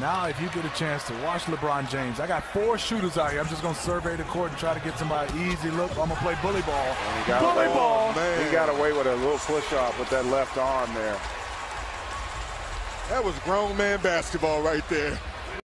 Now if you get a chance to watch LeBron James, I got 4 shooters out here. I'm just going to survey the court and try to get somebody easy look. I'm going to play bully ball. Bully ball. Man. He got away with a little push-off with that left arm there. That was grown man basketball right there.